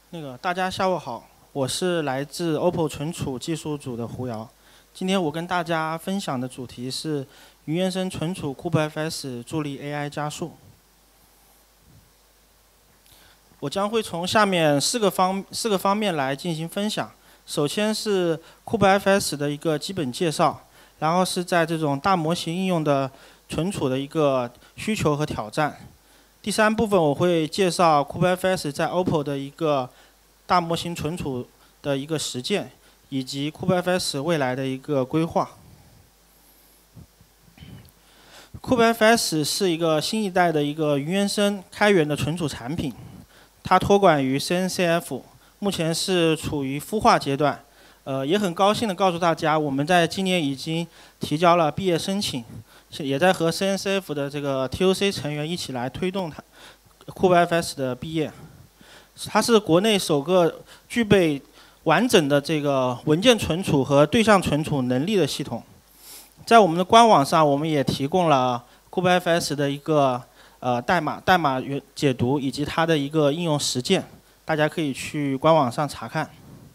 大家下午好，我是来自 OPPO 存储技术组的胡瑶。今天我跟大家分享的主题是云原生存储 CubeFS 助力 AI 加速。我将会从下面四个方面来进行分享。首先是 CubeFS 的一个基本介绍，然后是在这种大模型应用的存储的一个需求和挑战。第三部分我会介绍 CubeFS 在 OPPO 的一个大模型存储的一个实践，以及 CubeFS 未来的一个规划。CubeFS 是一个新一代的一个云原生开源的存储产品，它托管于 CNCF， 目前是处于孵化阶段。也很高兴的告诉大家，我们在今年已经提交了毕业申请，也在和 CNCF 的这个 TOC 成员一起来推动它 CubeFS 的毕业。它是国内首个具备完整的这个文件存储和对象存储能力的系统。在我们的官网上，我们也提供了 CubeFS 的一个代码解读以及它的一个应用实践，大家可以去官网上查看。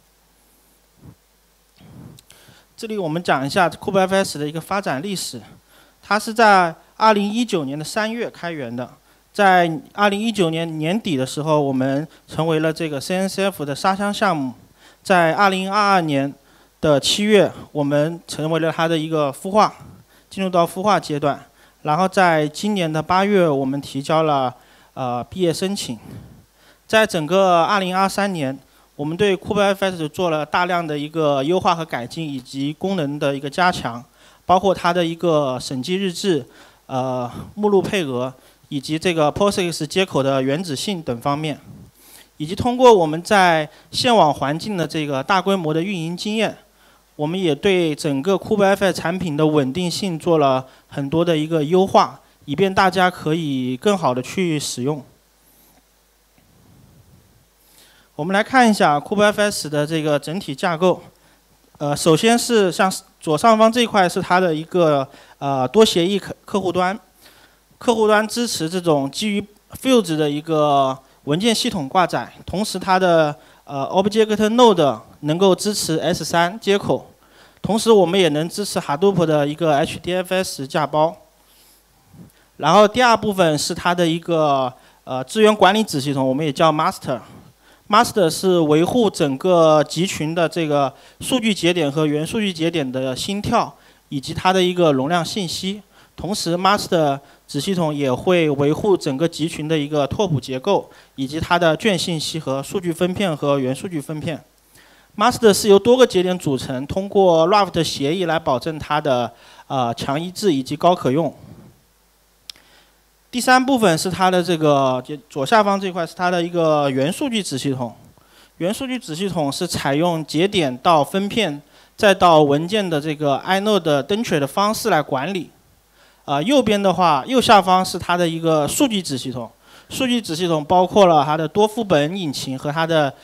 这里我们讲一下 CubeFS 的一个发展历史。它是在2019年的3月开源的，在2019年年底的时候，我们成为了这个 CNCF 的沙箱项目。在2022年的7月，我们成为了它的一个孵化，进入到孵化阶段。然后在今年的8月，我们提交了毕业申请。在整个2023年，我们对 CubeFS 做了大量的一个优化和改进，以及功能的一个加强，包括它的一个审计日志、目录配额，以及这个 POSIX 接口的原址性等方面，以及通过我们在线网环境的这个大规模的运营经验，我们也对整个 CubeFS 产品的稳定性做了很多的一个优化，以便大家可以更好的去使用。我们来看一下 CubeFS 的这个整体架构。首先是像左上方这一块是它的一个多协议客户端，客户端支持这种基于 Fuse 的一个文件系统挂载，同时它的Object Node 能够支持 S3 接口，同时我们也能支持 Hadoop 的一个 HDFS 架包。然后第二部分是它的一个资源管理子系统，我们也叫 Master。Master 是维护整个集群的这个数据节点和原数据节点的心跳，以及它的一个容量信息。同时 ，Master 子系统也会维护整个集群的一个拓扑结构，以及它的卷信息和数据分片和原数据分片。Master 是由多个节点组成，通过 Raft 协议来保证它的强一致以及高可用。第三部分是它的这个左下方这块是它的一个原数据子系统。原数据子系统是采用节点到分片再到文件的这个 inode 登取的方式来管理。右边的话，右下方是它的一个数据子系统。数据子系统包括了它的多副本引擎和它的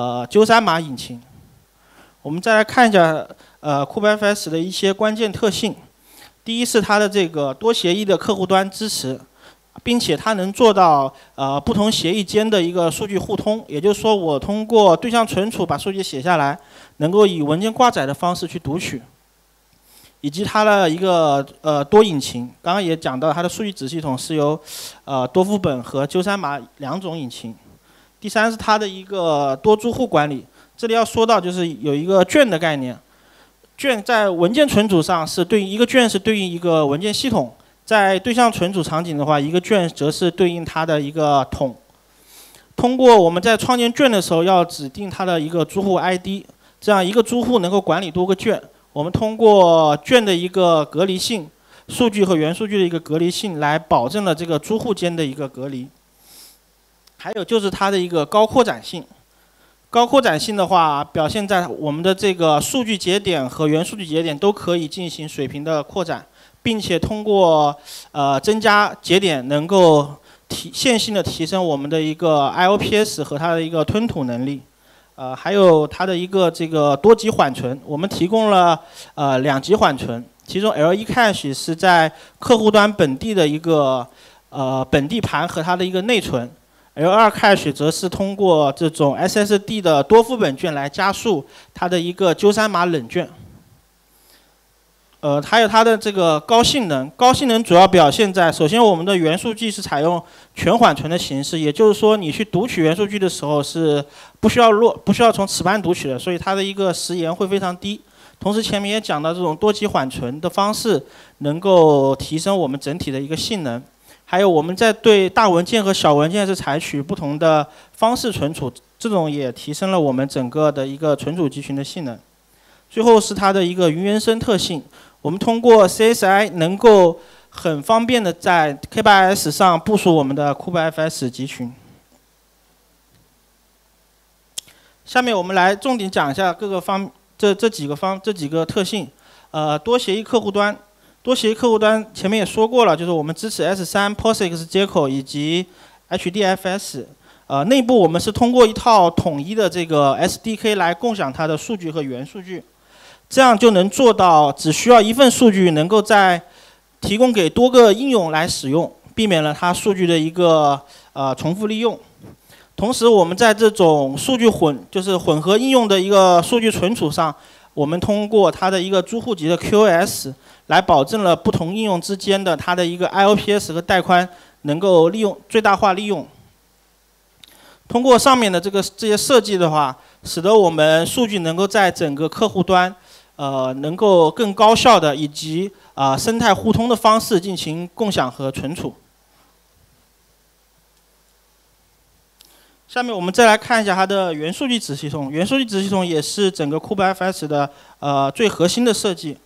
93码引擎。我们再来看一下CubeFS 的一些关键特性。第一是它的这个多协议的客户端支持。并且它能做到不同协议间的一个数据互通，也就是说，我通过对象存储把数据写下来，能够以文件挂载的方式去读取，以及它的一个多引擎。刚刚也讲到，它的数据子系统是由多副本和93码两种引擎。第三是它的一个多租户管理，这里要说到就是有一个卷的概念，卷在文件存储上是对应一个卷是对应一个文件系统。在对象存储场景的话，一个卷则是对应它的一个桶。通过我们在创建卷的时候，要指定它的一个租户 ID， 这样一个租户能够管理多个卷。我们通过卷的一个隔离性，数据和原数据的一个隔离性，来保证了这个租户间的一个隔离。还有就是它的一个高扩展性。高扩展性的话，表现在我们的这个数据节点和原数据节点都可以进行水平的扩展。并且通过增加节点，能够线性的提升我们的一个 IOPS 和它的一个吞吐能力。还有它的一个这个多级缓存，我们提供了2级缓存，其中 LE-Cache 是在客户端本地的一个本地盘和它的一个内存， L2 Cache 则是通过这种 SSD 的多副本卷来加速它的一个纠山码冷卷。还有它的这个高性能，高性能主要表现在，首先我们的元数据是采用全缓存的形式，也就是说你去读取元数据的时候是不需要从磁盘读取的，所以它的一个时延会非常低。同时前面也讲到这种多级缓存的方式能够提升我们整体的一个性能。还有我们在对大文件和小文件是采取不同的方式存储，这种也提升了我们整个的一个存储集群的性能。最后是它的一个云原生特性。我们通过 CSI 能够很方便的在 K8s 上部署我们的 KubeFS 集群。下面我们来重点讲一下各个这几个特性。多协议客户端前面也说过了，就是我们支持 S3 POSIX 接口以及 HDFS。内部我们是通过一套统一的这个 SDK 来共享它的数据和元数据。这样就能做到只需要一份数据能够提供给多个应用来使用，避免了它数据的一个重复利用。同时我们在这种数据混合应用的一个数据存储上，我们通过它的一个租户级的 QoS 来保证了不同应用之间的它的一个 IOPS 和带宽能够最大化利用。通过上面的这些设计的话，使得我们数据能够在整个客户端能够更高效的以及生态互通的方式进行共享和存储。下面我们再来看一下它的元数据子系统。元数据子系统也是整个 KubeFS 的最核心的设计。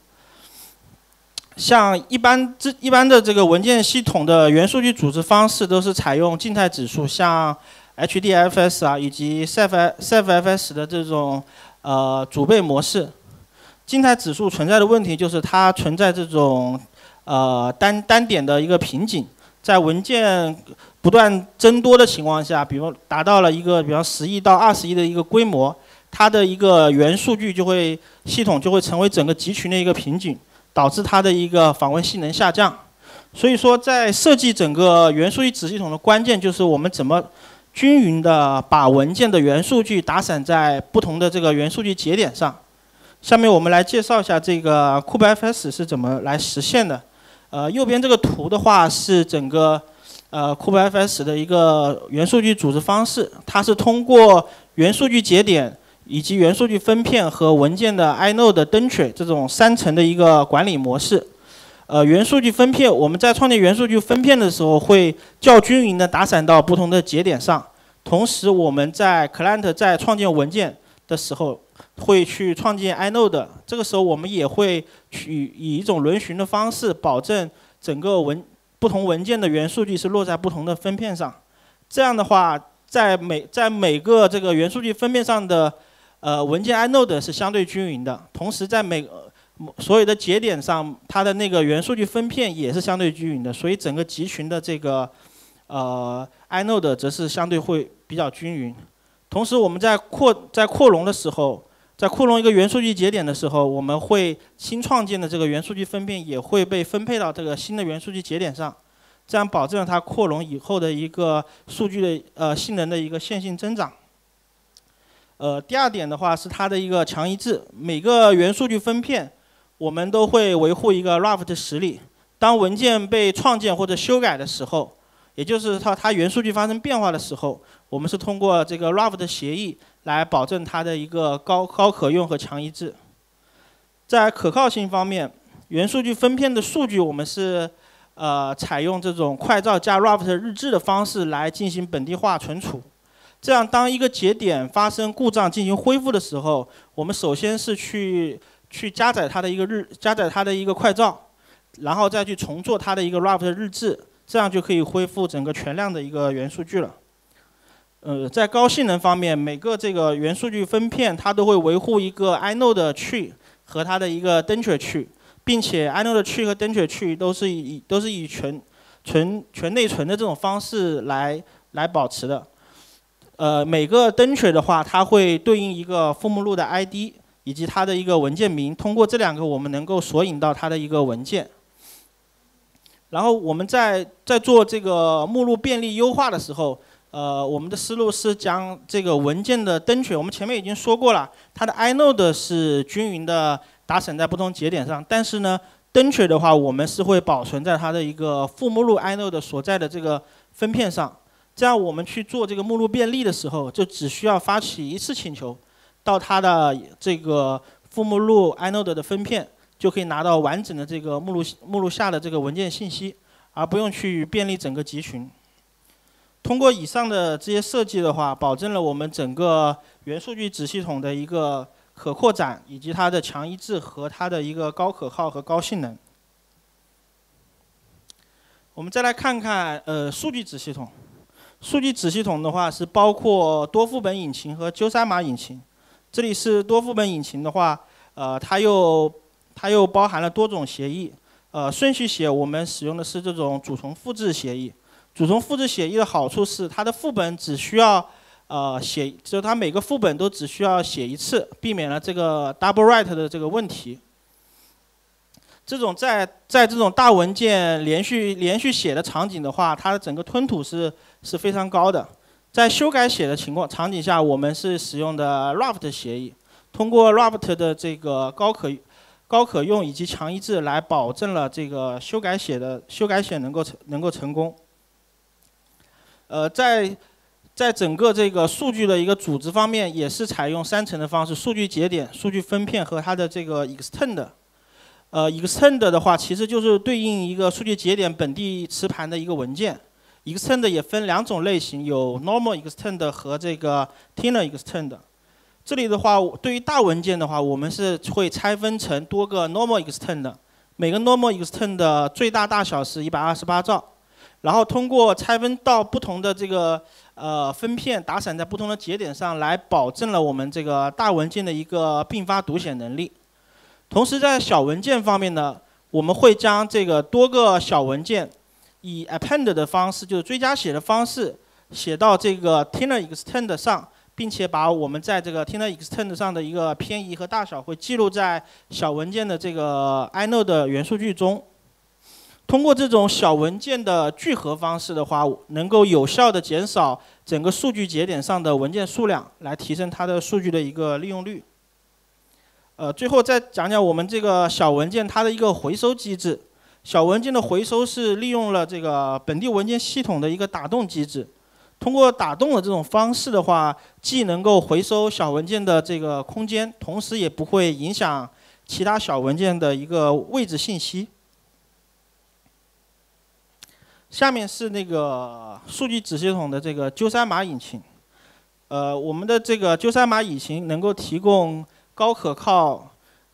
像一般的这个文件系统的元数据组织方式都是采用静态指数，像 HDFS 以及 CephFS 的这种主备模式。静态指数存在的问题就是它存在这种单点的一个瓶颈，在文件不断增多的情况下，比如达到了一个比方10亿到20亿的一个规模，它的一个元数据系统就会成为整个集群的一个瓶颈，导致它的一个访问性能下降。所以说，在设计整个元数据子系统的关键就是我们怎么均匀的把文件的元数据打散在不同的这个元数据节点上。下面我们来介绍一下这个 KubeFS 是怎么来实现的。右边这个图的话是整个KubeFS 的一个元数据组织方式，它是通过元数据节点以及元数据分片和文件的 inode 登取这种3层的一个管理模式。元数据分片，我们在创建元数据分片的时候会较均匀的打散到不同的节点上，同时我们在 Client 在创建文件的时候会去创建 inode， 这个时候我们也会以一种轮循的方式保证整个不同文件的元数据是落在不同的分片上。这样的话，在每个这个元数据分片上的文件 inode 是相对均匀的，同时在所有的节点上，它的那个元数据分片也是相对均匀的，所以整个集群的这个inode 则是相对会比较均匀。同时我们在扩容的时候，在扩容一个元数据节点的时候，我们会新创建的这个元数据分片也会被分配到这个新的元数据节点上，这样保证了它扩容以后的一个数据的性能的一个线性增长。第二点的话是它的一个强一致，每个元数据分片我们都会维护一个 raft 实例，当文件被创建或者修改的时候，也就是它元数据发生变化的时候，我们是通过这个 raft 协议来保证它的一个高可用和强一致。在可靠性方面，元数据分片的数据我们是采用这种快照加 raft 日志的方式来进行本地化存储。这样当一个节点发生故障进行恢复的时候，我们首先是去加载它的一个快照，然后再去重做它的一个 raft 日志，这样就可以恢复整个全量的一个元数据了。在高性能方面，每个这个元数据分片它都会维护一个 inode tree 和它的一个登取tree，并且 inode tree 和登取tree都是以全内存的这种方式来保持的。每个登取的话，它会对应一个副目录的 ID 以及它的一个文件名，通过这2个我们能够索引到它的一个文件。然后我们在做这个目录便利优化的时候， 我们的思路是将这个文件的登取，我们前面已经说过了，它的 inode 是均匀的打散在不同节点上，但是呢，登取的话，我们是会保存在它的一个副目录 inode 所在的这个分片上，这样我们去做这个目录便利的时候，就只需要发起一次请求，到它的这个副目录 inode 的分片，就可以拿到完整的这个目录下的这个文件信息，而不用去便利整个集群。通过以上的这些设计的话，保证了我们整个元数据子系统的一个可扩展，以及它的强一致和它的一个高可靠和高性能。我们再来看看数据子系统。数据子系统的话是包括多副本引擎和鸠山码引擎。这里是多副本引擎的话，它又包含了多种协议。顺序写我们使用的是这种主从复制协议。主从复制协议的好处是，它的副本只需要就是它每个副本都只需要写一次，避免了这个 double write 的这个问题。这种在这种大文件连续写的场景的话，它的整个吞吐是非常高的。在修改写的场景下，我们是使用的 raft 协议，通过 raft 的这个高可用以及强一致来保证了这个修改写能够成功。在整个这个数据的一个组织方面，也是采用3层的方式：数据节点、数据分片和它的这个 extend。extend 的话，其实就是对应一个数据节点本地磁盘的一个文件。extend 也分2种类型，有 normal extend 和这个 thinner extend。这里的话，对于大文件的话，我们是会拆分成多个 normal extend， 每个 normal extend 的最大大小是128兆。然后通过拆分到不同的这个分片打散在不同的节点上，来保证了我们这个大文件的一个并发读写能力。同时在小文件方面呢，我们会将这个多个小文件以 append 的方式，就是追加写的方式，写到这个 thinner extend 上，并且把我们在这个 thinner extend 上的一个偏移和大小会记录在小文件的这个 inode 元数据中。通过这种小文件的聚合方式的话，能够有效的减少整个数据节点上的文件数量，来提升它的数据的一个利用率。最后再讲讲我们这个小文件它的一个回收机制。小文件的回收是利用了这个本地文件系统的一个打洞机制。通过打洞的这种方式的话，既能够回收小文件的这个空间，同时也不会影响其他小文件的一个位置信息。下面是那个数据子系统的这个鸠山码引擎。我们的这个鸠山码引擎能够提供高可靠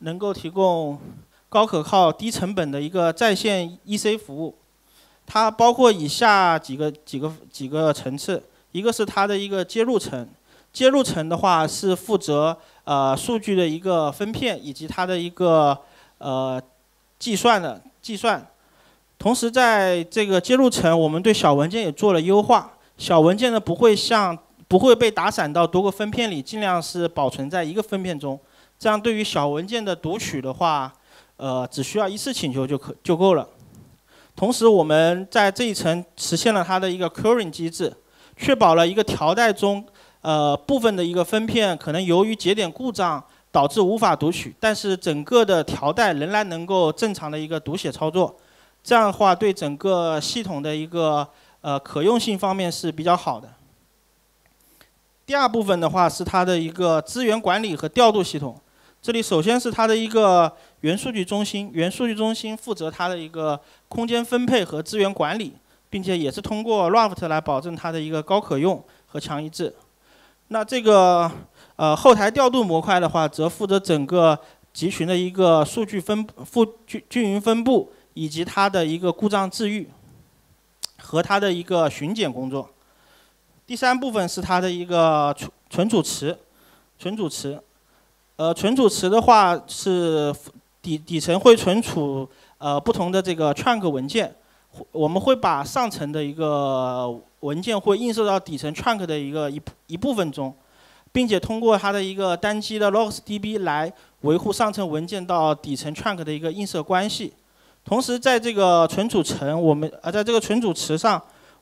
低成本的一个在线 EC 服务。它包括以下几个层次，一个是它的一个接入层。接入层的话是负责数据的一个分片以及它的一个计算。同时，在这个接入层，我们对小文件也做了优化。小文件呢不会被打散到多个分片里，尽量是保存在一个分片中。这样对于小文件的读取的话，只需要一次请求就够了。同时，我们在这一层实现了它的一个 queuing 机制，确保了一个条带中部分的一个分片可能由于节点故障导致无法读取，但是整个的条带仍然能够正常的一个读写操作。这样的话，对整个系统的一个可用性方面是比较好的。第二部分的话是它的一个资源管理和调度系统。这里首先是它的一个元数据中心，元数据中心负责它的一个空间分配和资源管理，并且也是通过 raft 来保证它的一个高可用和强一致。那这个后台调度模块的话，则负责整个集群的一个数据均匀分布，以及它的一个故障治愈和它的一个巡检工作。第三部分是它的一个存储池。存储池的话是底层会存储不同的这个 trunk 文件，我们会把上层的一个文件会映射到底层 trunk 的一部分中，并且通过它的一个单机的 logsdb 来维护上层文件到底层 trunk 的一个映射关系。同时，在这个存储层，在这个存储池上，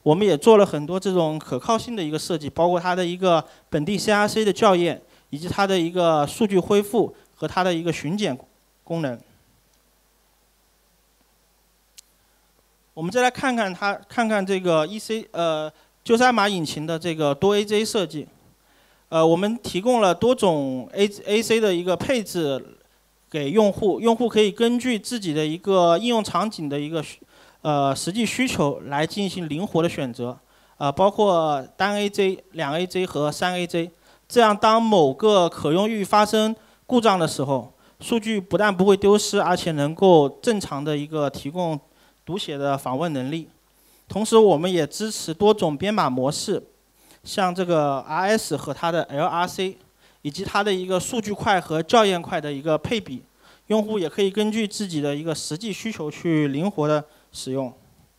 我们也做了很多这种可靠性的一个设计，包括它的一个本地 CRC 的校验，以及它的一个数据恢复和它的一个巡检功能。我们再来看看这个 旧赛马引擎的这个多 AJ 设计。我们提供了多种 AC 的一个配置给用户，用户可以根据自己的一个应用场景的一个实际需求来进行灵活的选择，包括单 AJ、2 AJ 和3 AJ。这样，当某个可用域发生故障的时候，数据不但不会丢失，而且能够正常的一个提供读写的访问能力。同时，我们也支持多种编码模式。像这个 RS 和它的 LRC， 以及它的一个数据块和校验块的一个配比，用户也可以根据自己的一个实际需求去灵活的使用。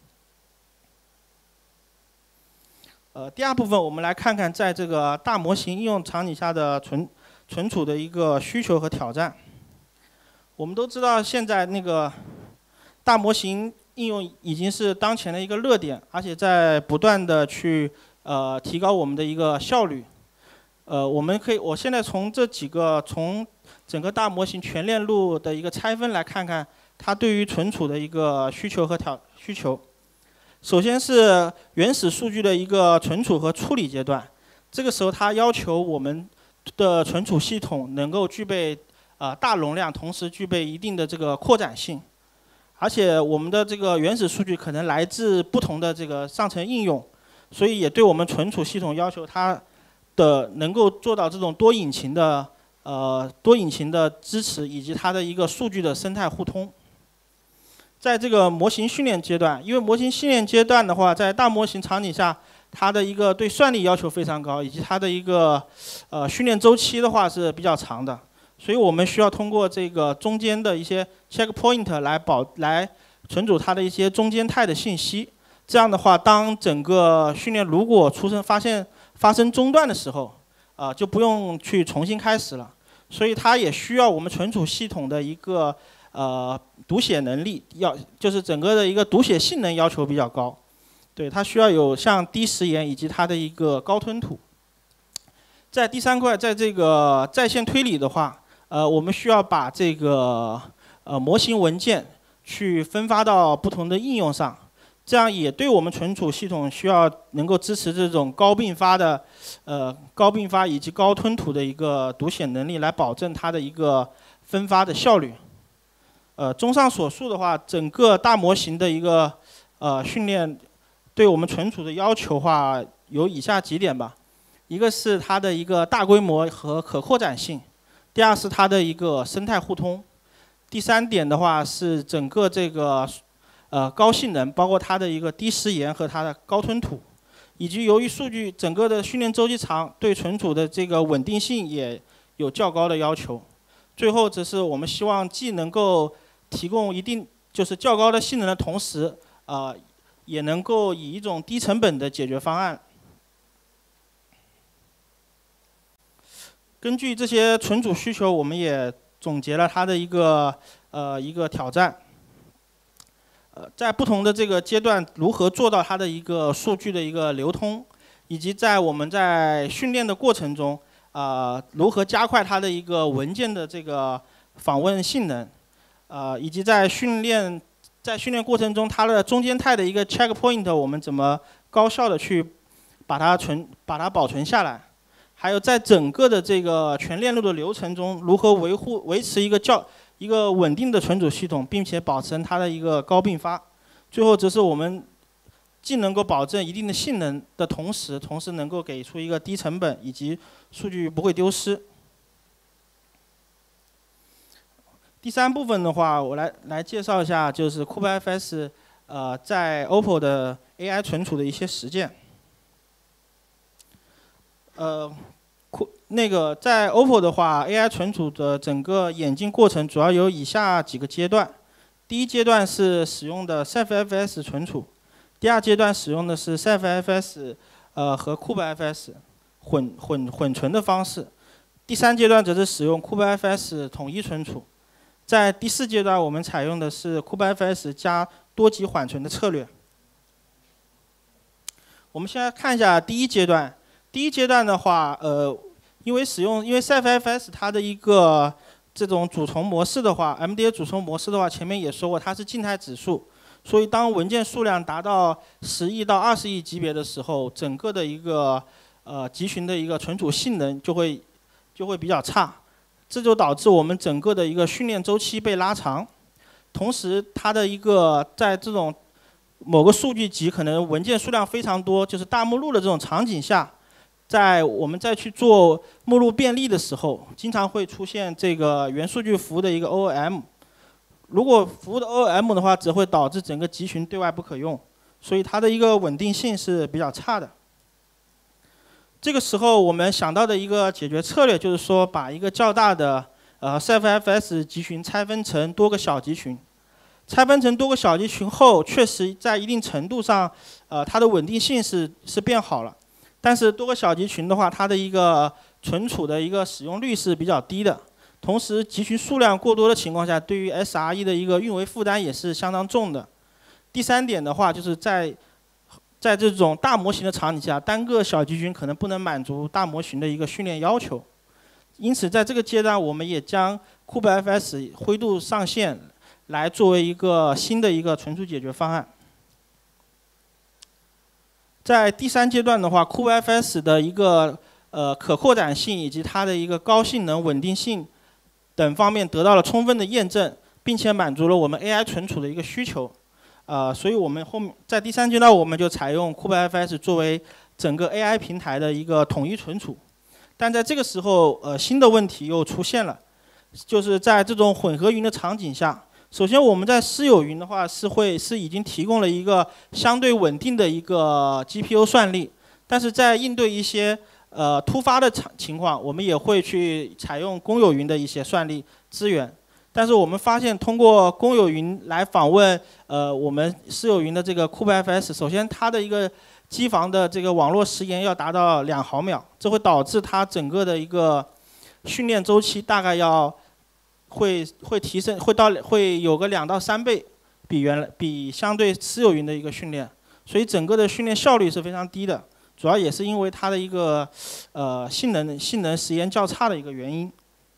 第二部分我们来看看在这个大模型应用场景下的存储的一个需求和挑战。我们都知道现在那个大模型应用已经是当前的一个热点，而且在不断的去提高我们的一个效率。我现在从整个大模型全链路的一个拆分来看看它对于存储的一个需求和需求。首先是原始数据的一个存储和处理阶段，这个时候它要求我们的存储系统能够具备大容量，同时具备一定的这个扩展性。而且我们的这个原始数据可能来自不同的这个上层应用。所以也对我们存储系统要求它的能够做到这种多引擎的支持，以及它的一个数据的生态互通。在这个模型训练阶段，因为模型训练阶段的话，在大模型场景下，它的一个对算力要求非常高，以及它的一个训练周期的话是比较长的，所以我们需要通过这个中间的一些 checkpoint 来存储它的一些中间态的信息。这样的话，当整个训练如果发生中断的时候，就不用去重新开始了。所以它也需要我们存储系统的一个读写能力，就是整个的一个读写性能要求比较高。对，它需要有像低时延以及它的一个高吞吐。在第三块，在这个在线推理的话，我们需要把这个模型文件去分发到不同的应用上。这样也对我们存储系统需要能够支持这种高并发以及高吞吐的一个读写能力，来保证它的一个分发的效率。综上所述的话，整个大模型的一个训练对我们存储的要求话有以下几点吧。一个是它的一个大规模和可扩展性，第二是它的一个生态互通，第三点的话是整个这个高性能，包括它的一个低时延和它的高吞吐，以及由于数据整个的训练周期长，对存储的这个稳定性也有较高的要求。最后则是我们希望既能够提供就是较高的性能的同时，也能够以一种低成本的解决方案。根据这些存储需求，我们也总结了它的一个挑战。在不同的这个阶段，如何做到它的一个数据的一个流通，以及我们在训练的过程中，如何加快它的一个文件的这个访问性能，以及在训练过程中，它的中间态的一个 checkpoint， 我们怎么高效的去把它保存下来，还有在整个的这个全链路的流程中，如何维持一个稳定的存储系统，并且保持它的一个高并发。最后则是我们既能够保证一定的性能的同时能够给出一个低成本以及数据不会丢失。第三部分的话，我来介绍一下，就是 CubeFS 在 OPPO 的 AI 存储的一些实践。在 OPPO 的话 ，AI 存储的整个演进过程主要有以下几个阶段。第一阶段是使用的 CephFS 存储，第二阶段使用的是 CephFS 和 CubeFS 混存的方式，第三阶段则是使用 CubeFS 统一存储。在第四阶段，我们采用的是 CubeFS 加多级缓存的策略。 我们先来看一下第一阶段。第一阶段的话，因为CephFS 它的一个这种主从模式的话 ，MDA 主从模式的话，前面也说过它是静态指数，所以当文件数量达到10亿到20亿级别的时候，整个的一个集群的一个存储性能就会比较差，这就导致我们整个的一个训练周期被拉长。同时，它的一个在这种某个数据集可能文件数量非常多，就是大目录的这种场景下，在我们再去做目录便利的时候，经常会出现这个元数据服务的一个 OOM。如果服务的 OOM 的话，只会导致整个集群对外不可用，所以它的一个稳定性是比较差的。这个时候我们想到的一个解决策略就是说，把一个较大的CephFS 集群拆分成多个小集群。拆分成多个小集群后，确实在一定程度上，它的稳定性是变好了。但是多个小集群的话，它的一个存储的一个使用率是比较低的。同时，集群数量过多的情况下，对于 SRE 的一个运维负担也是相当重的。第三点的话，就是在这种大模型的场景下，单个小集群可能不能满足大模型的一个训练要求。因此，在这个阶段，我们也将 KubeFS 灰度上线，来作为一个新的一个存储解决方案。在第三阶段的话 ，KubeFS 的一个可扩展性以及它的一个高性能、稳定性等方面得到了充分的验证，并且满足了我们 AI 存储的一个需求。所以我们后面在第三阶段，我们就采用 KubeFS 作为整个 AI 平台的一个统一存储。但在这个时候，新的问题又出现了，就是在这种混合云的场景下。首先，我们在私有云的话是已经提供了一个相对稳定的一个 GPU 算力，但是在应对一些突发的情况，我们也会去采用公有云的一些算力资源。但是我们发现，通过公有云来访问我们私有云的这个 KubeFS， 首先它的一个机房的这个网络时延要达到2毫秒，这会导致它整个的一个训练周期大概会提升，会有个2到3倍，比相对私有云的一个训练，所以整个的训练效率是非常低的，主要也是因为它的一个性能时延较差的一个原因。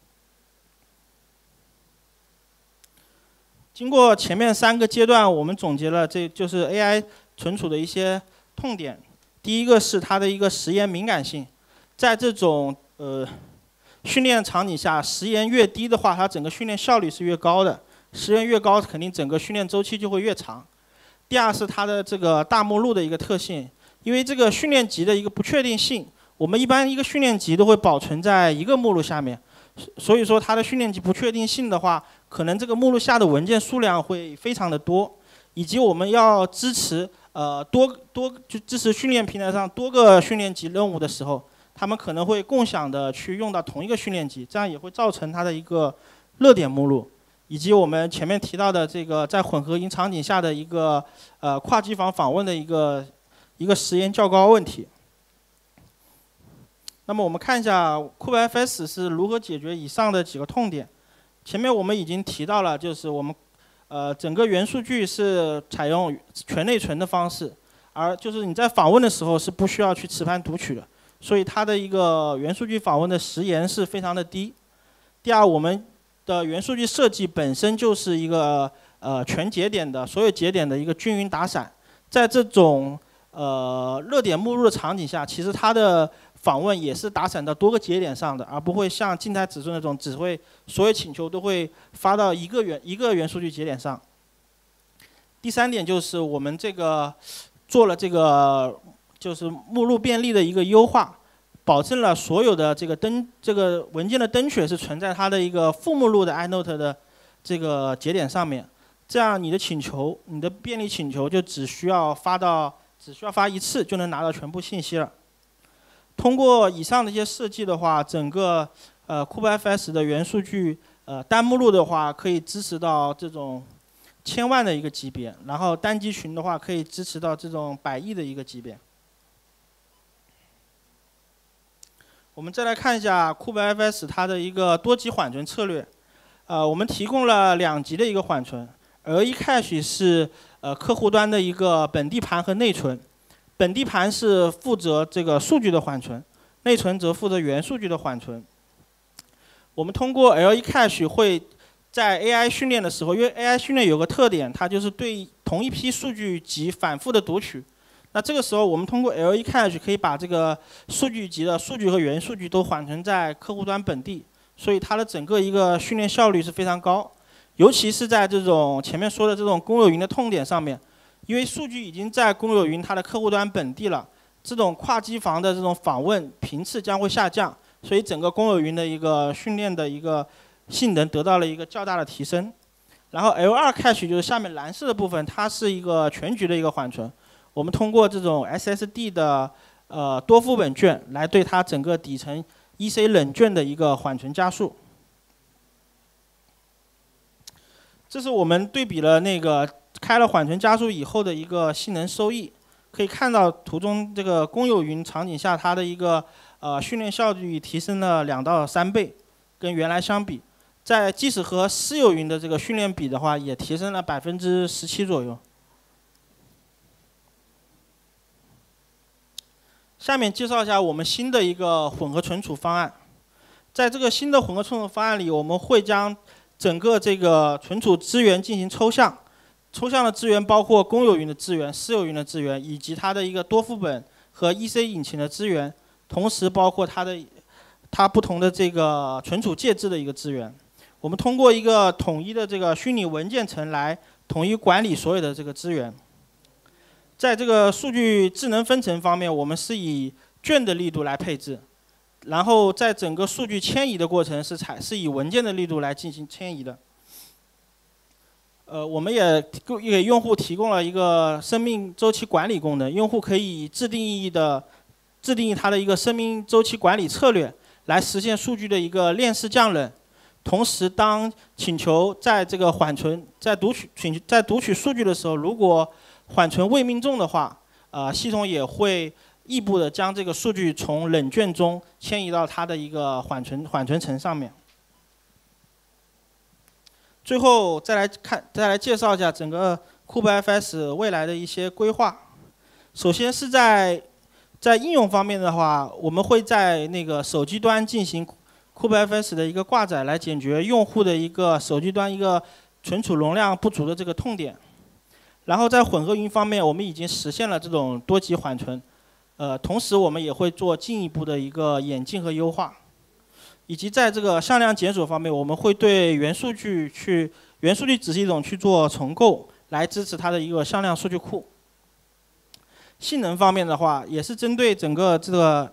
经过前面3个阶段，我们总结了这就是 AI 存储的一些痛点。第一个是它的一个时延敏感性，在这种训练场景下，时延越低的话，它整个训练效率是越高的。时延越高，肯定整个训练周期就会越长。第二是它的这个大目录的一个特性，因为这个训练集的一个不确定性，我们一般一个训练集都会保存在一个目录下面，所以说它的训练集不确定性的话，可能这个目录下的文件数量会非常的多，以及我们要支持就支持训练平台上多个训练集任务的时候。他们可能会共享的去用到同一个训练集，这样也会造成它的一个热点目录，以及我们前面提到的这个在混合云场景下的一个跨机房访问的一个时延较高问题。那么我们看一下 KubeFS 是如何解决以上的几个痛点。前面我们已经提到了，就是我们整个元数据是采用全内存的方式，而就是你在访问的时候是不需要去磁盘读取的。所以它的一个元数据访问的时延是非常的低。第二，我们的元数据设计本身就是一个全节点的所有节点的一个均匀打散，在这种热点目录的场景下，其实它的访问也是打散到多个节点上的，而不会像静态指数那种只会所有请求都会发到一个元数据节点上。第三点就是我们这个做了这个。就是目录便利的一个优化，保证了所有的这个文件的登选是存在它的一个副目录的 inode 的这个节点上面，这样你的便利请求就只需要发一次就能拿到全部信息了。通过以上的一些设计的话，整个KubeFS 的元数据单目录的话可以支持到这种1000万的一个级别，然后单集群的话可以支持到这种100亿的一个级别。我们再来看一下 KubeFS 它的一个多级缓存策略。我们提供了2级的一个缓存，而1cache是客户端的一个本地盘和内存， 本地盘是负责这个数据的缓存，内存则负责元数据的缓存。我们通过 L1 Cache 会在 AI 训练的时候，因为 AI 训练有个特点，它就是对同一批数据集反复的读取。那这个时候，我们通过 L1 Cache 可以把这个数据集的数据和元数据都缓存在客户端本地，所以它的整个一个训练效率是非常高。尤其是在这种前面说的这种公有云的痛点上面，因为数据已经在公有云它的客户端本地了，这种跨机房的这种访问频次将会下降，所以整个公有云的一个训练的一个性能得到了一个较大的提升。然后 L2 Cache 就是下面蓝色的部分，它是一个全局的一个缓存。我们通过这种 SSD 的多副本卷来对它整个底层 EC 冷卷的一个缓存加速。这是我们对比了那个开了缓存加速以后的一个性能收益，可以看到图中这个公有云场景下它的一个训练效率提升了2到3倍，跟原来相比，即使和私有云的这个训练比的话，也提升了17%左右。下面介绍一下我们新的一个混合存储方案。在这个新的混合存储方案里，我们会将整个这个存储资源进行抽象。抽象的资源包括公有云的资源、私有云的资源，以及它的一个多副本和 EC 引擎的资源，同时包括它不同的这个存储介质的一个资源。我们通过一个统一的这个虚拟文件层来统一管理所有的这个资源。在这个数据智能分层方面，我们是以卷的力度来配置，然后在整个数据迁移的过程是以文件的力度来进行迁移的。我们也给用户提供了一个生命周期管理功能，用户可以制定义它的一个生命周期管理策略，来实现数据的一个链式降冷。同时，当请求在这个缓存在读取数据的时候，如果缓存未命中的话，系统也会异步的将这个数据从冷卷中迁移到它的一个缓存层上面。最后再来介绍一下整个 KubeFS 未来的一些规划。首先是在应用方面的话，我们会在那个手机端进行 KubeFS 的一个挂载，来解决用户的一个手机端一个存储容量不足的这个痛点。然后在混合云方面，我们已经实现了这种多级缓存，同时我们也会做进一步的一个演进和优化。以及在这个向量检索方面，我们会对元数据子系统去做重构，来支持它的一个向量数据库。性能方面的话，也是针对整个这个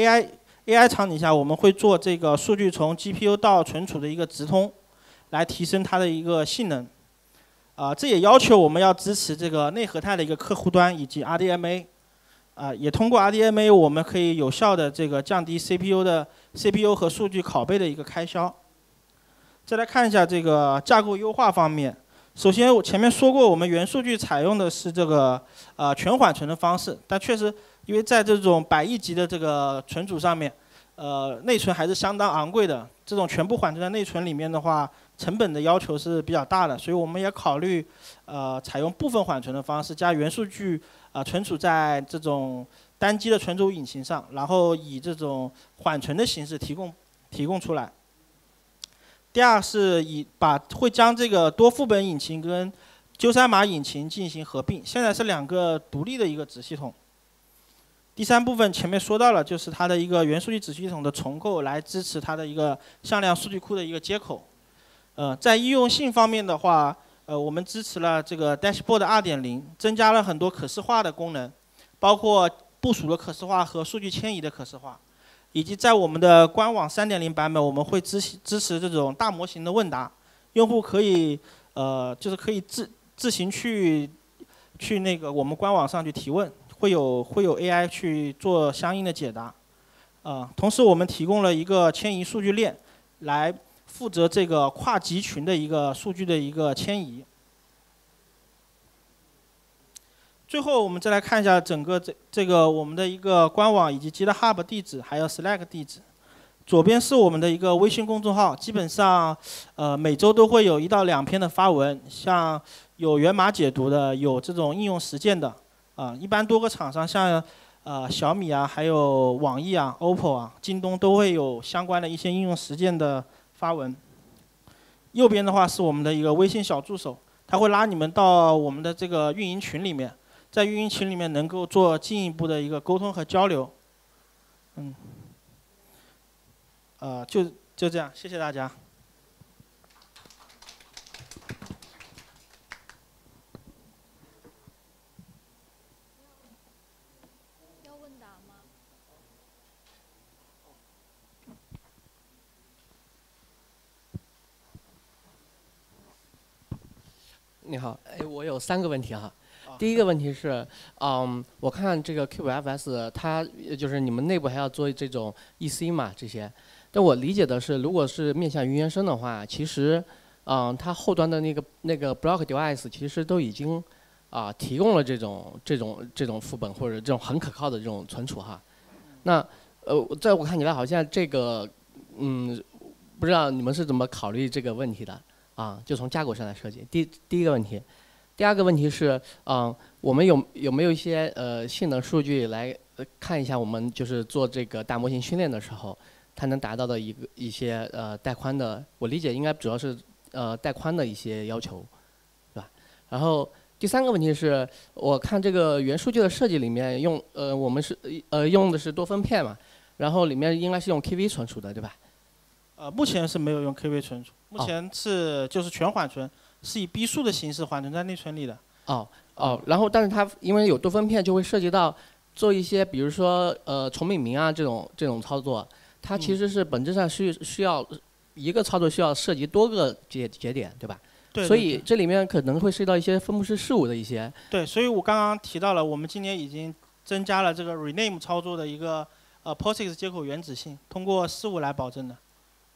AI 场景下，我们会做这个数据从 GPU 到存储的一个直通，来提升它的一个性能。这也要求我们要支持这个内核态的一个客户端以及 RDMA。也通过 RDMA， 我们可以有效的这个降低 CPU 和数据拷贝的一个开销。再来看一下这个架构优化方面。首先，我前面说过，我们元数据采用的是这个全缓存的方式，但确实因为在这种100亿级的这个存储上面，内存还是相当昂贵的。这种全部缓存在内存里面的话，成本的要求是比较大的，所以我们也考虑采用部分缓存的方式，将元数据存储在这种单机的存储引擎上，然后以这种缓存的形式提供出来。第二是会将这个多副本引擎跟鸠山码引擎进行合并，现在是2个独立的一个子系统。第三部分前面说到了，就是它的一个元数据子系统的重构，来支持它的一个向量数据库的一个接口。在应用性方面的话，我们支持了这个 Dashboard 2.0， 增加了很多可视化的功能，包括部署的可视化和数据迁移的可视化，以及在我们的官网 3.0 版本，我们会支持这种大模型的问答，用户可以就是可以自行去那个我们官网上去提问，会有 AI 去做相应的解答。同时我们提供了一个迁移数据链，来负责这个跨集群的一个数据的一个迁移。最后我们再来看一下整个这个我们的一个官网以及 GitHub 地址，还有 Slack 地址。左边是我们的一个微信公众号，基本上每周都会有1到2篇的发文，像有源码解读的，有这种应用实践的， 一般多个厂商像小米啊，还有网易啊、OPPO 啊、京东都会有相关的一些应用实践的发文。右边的话是我们的一个微信小助手，它会拉你们到我们的这个运营群里面，在运营群里面能够做进一步的一个沟通和交流。就这样，谢谢大家。 要问答吗？ 你好，我有3个问题哈。第一个问题是，我看这个 CubeFS 它就是你们内部还要做这种 EC 嘛这些，但我理解的是，如果是面向云原生的话，其实，它后端的那个 Block Device 其实都已经提供了这种副本或者这种很可靠的这种存储哈。那在我看起来好像这个不知道你们是怎么考虑这个问题的就从架构上来设计。第一个问题。第二个问题是，我们有没有一些性能数据来看一下，我们就是做这个大模型训练的时候，它能达到的一些带宽的，我理解应该主要是带宽的一些要求，对吧？然后第3个问题是，我看这个元数据的设计里面我们是用的是多分片嘛，然后里面应该是用 KV 存储的，对吧？ 目前是没有用 KV 存储，目前就是全缓存。是以 B 数的形式缓存在内存里的。 然后但是它因为有多分片，就会涉及到做一些，比如说重命名啊这种操作，它其实是本质上需要一个操作需要涉及多个节点，对吧？ 对。 所以这里面可能会涉及到一些分布式事务的一些。 对，所以我刚刚提到了，我们今年已经增加了这个 rename 操作的一个POSIX 接口原址性，通过事务来保证的。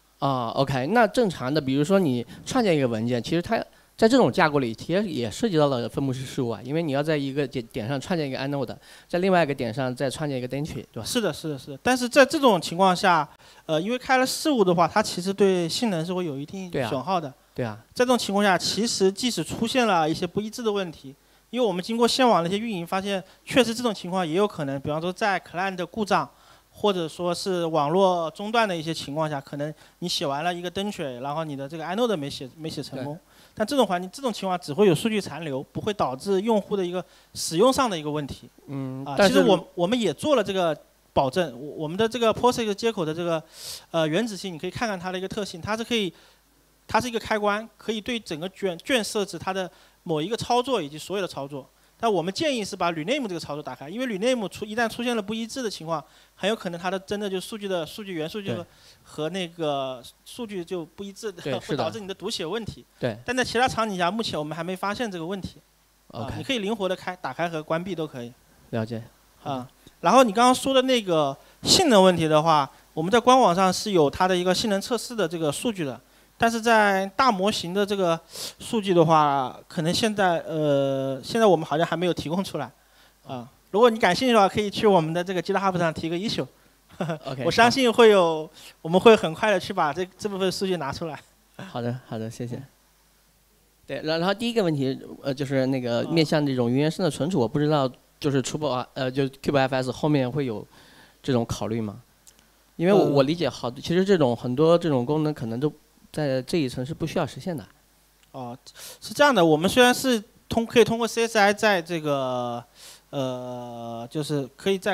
OK， 那正常的，比如说你创建一个文件，其实它在这种架构里，其实也涉及到了分布式事务因为你要在一个点上创建一个 inode， 在另外一个点上再创建一个 entry， 对吧？ 是的。但是在这种情况下，因为开了事务的话，它其实对性能是会有一定损耗的。 对啊。 在这种情况下，其实即使出现了一些不一致的问题，因为我们经过线网的一些运营发现，确实这种情况也有可能，比方说在 client 的故障。或者说是网络中断的一些情况下，可能你写完了一个登水，然后你的这个 inode 没写成功。但这种情况只会有数据残留，不会导致用户的一个使用上的一个问题。其实我们也做了这个保证，我们的这个 POSIX 接口的这个原址性，你可以看看它的一个特性，它是一个开关，可以对整个卷设置它的某一个操作以及所有的操作。但我们建议是把 rename 这个操作打开，因为 rename 一旦出现了不一致的情况，很有可能它的真的就数据原数据和那个数据就不一致，会导致你的读写问题。 对。 但在其他场景下，目前我们还没发现这个问题。你可以灵活的打开和关闭都可以。 了解。 然后你刚刚说的那个性能问题的话，我们在官网上是有它的一个性能测试的这个数据的。但是在大模型的这个数据的话，可能现在我们好像还没有提供出来，如果你感兴趣的话，可以去我们的这个 GitHub 上提个 issue， 我相信我们会很快的去把这部分数据拿出来。 好的，谢谢。对，然后第一个问题就是那个面向这种云原生的存储，我不知道就是就 CubeFS 后面会有这种考虑吗？因为我理解其实很多这种功能可能都。在这一层是不需要实现的。 是这样的，我们虽然是可以通过 CSI 在这个就是可以在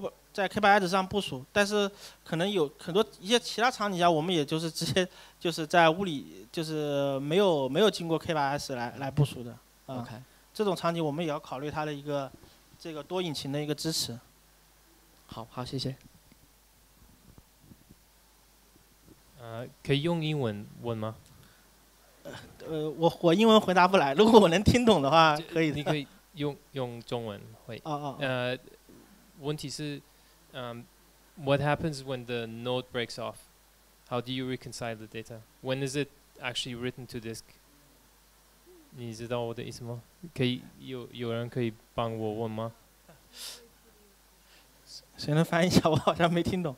K8s 上部署，但是可能有很多一些其他场景下，我们也就是直接就是在屋里就是没有经过 K8s 来部署的。这种场景我们也要考虑它的一个这个多引擎的一个支持。 好，谢谢。 可以用英文问吗？ 我英文回答不来，如果我能听懂的话，可以的。 你可以用中文会。问题是，what happens when the node breaks off? How do you reconcile the data? When is it actually written to disk? 你知道我的意思吗？可以有人可以帮我问吗？ 谁能翻译一下？我好像没听懂。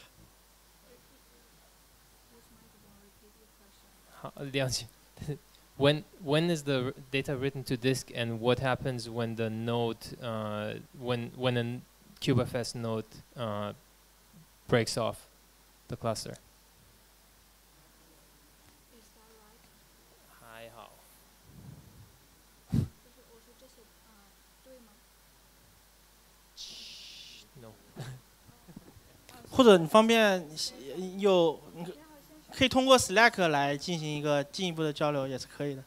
好，了解。 when is the data written to disk, and what happens when the node when a kubefs node breaks off the cluster? Is that right? 还好。 就是我说这些对吗？ No. 或者你方便有可以通过 Slack 来进行一个进一步的交流，也是可以的。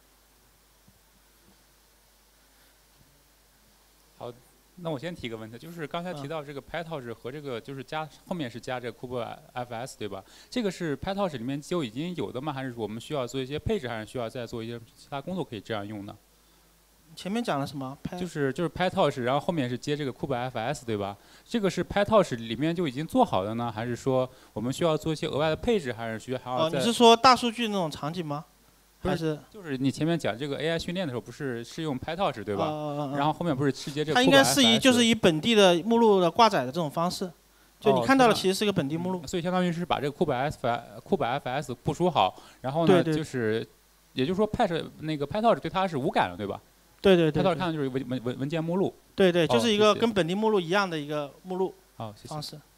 好，那我先提个问题，就是刚才提到这个 PyTorch 和这个就是后面是加这个 kubefs 对吧？这个是 PyTorch 里面就已经有的吗？还是我们需要做一些配置，还是需要再做一些其他工作可以这样用呢？ 前面讲了什么？ 就是 PyTorch， 然后后面是接这个 kubefs 对吧？这个是 PyTorch 里面就已经做好的呢，还是说我们需要做一些额外的配置，还是还要再？ 你是说大数据那种场景吗？还是就是你前面讲这个 AI 训练的时候，不是用 PyTorch 对吧？然后后面不是接这个 kubefs？ 它应该是就是以本地的目录的挂载的这种方式，就你看到的其实是个本地目录。 所以相当于是把这个 kubefs 部署好，然后呢就是也就是说那个 PyTorch 对它是无感的对吧？ 对。 PyTorch 看的就是文件目录。 对，就是一个跟本地目录一样的一个目录好，谢谢方式。